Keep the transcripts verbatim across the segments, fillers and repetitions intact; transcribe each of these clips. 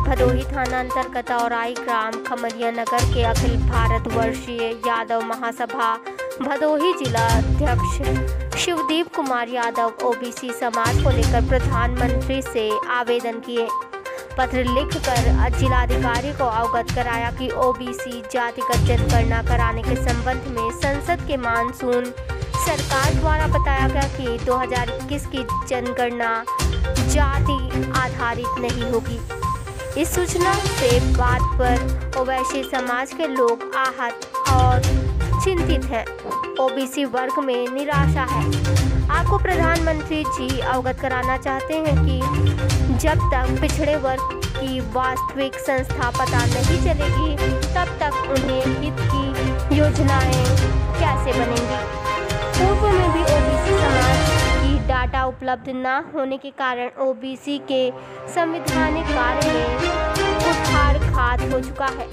भदोही थाना अंतर्गत औराई ग्राम खमरिया नगर के अखिल भारत वर्षीय यादव महासभा भदोही जिला अध्यक्ष शिवदीप कुमार यादव ओबीसी समाज को लेकर प्रधानमंत्री से आवेदन किए। पत्र लिखकर जिलाधिकारी को अवगत कराया कि ओबीसी जातिगत जनगणना कराने के संबंध में संसद के मानसून सरकार द्वारा बताया गया कि दो हज़ार इक्कीस की जनगणना जाति आधारित नहीं होगी। इस सूचना से बात पर ओबीसी समाज के लोग आहत और चिंतित हैं। ओबीसी वर्ग में निराशा है। आपको प्रधानमंत्री जी अवगत कराना चाहते हैं कि जब तक पिछड़े वर्ग की वास्तविक संस्था पता नहीं चलेगी तब तक उन्हें हित की योजनाएं कैसे बनेंगी। पूर्व में भी ओबीसी समाज की डाटा उपलब्ध न होने के कारण ओबीसी के संवैधानिक कार्य में कुठार घात हो चुका है।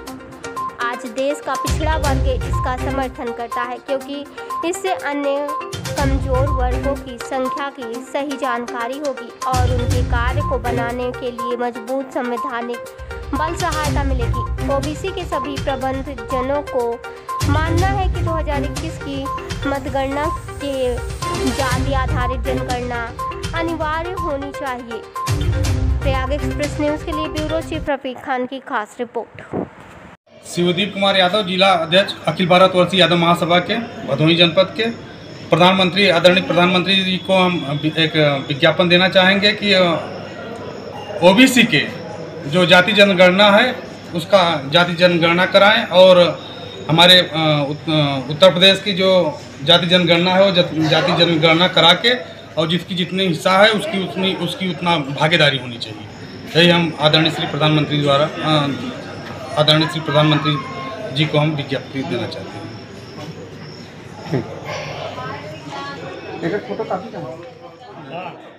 आज देश का पिछड़ा वर्ग इसका समर्थन करता है क्योंकि इससे अन्य कमजोर वर्गों की संख्या की सही जानकारी होगी और उनके कार्य को बनाने के लिए मजबूत संवैधानिक बल सहायता मिलेगी। ओबीसी के सभी प्रबंध जनों को मानना है कि दो हज़ार इक्कीस की मतगणना के जाति आधारित जनगणना अनिवार्य होनी चाहिए। प्रयाग एक्सप्रेस न्यूज़ के लिए ब्यूरो चीफ रफीक खान की खास रिपोर्ट। शिवदीप कुमार यादव जिला अध्यक्ष अखिल भारत वर्षीय यादव महासभा के भदोही जनपद के प्रधानमंत्री आदरणीय प्रधानमंत्री जी को हम एक विज्ञापन देना चाहेंगे कि ओबीसी के जो जाति जनगणना है उसका जाति जनगणना कराएं और हमारे उत्तर प्रदेश की जो जाति जनगणना है वो जाति जनगणना करा के और जिसकी जितनी हिस्सा है उसकी उतनी उसकी उतना भागीदारी होनी चाहिए। यही हम आदरणीय श्री प्रधानमंत्री द्वारा आदरणीय श्री प्रधानमंत्री जी को हम विज्ञप्ति देना चाहते हैं। एक फोटो काफी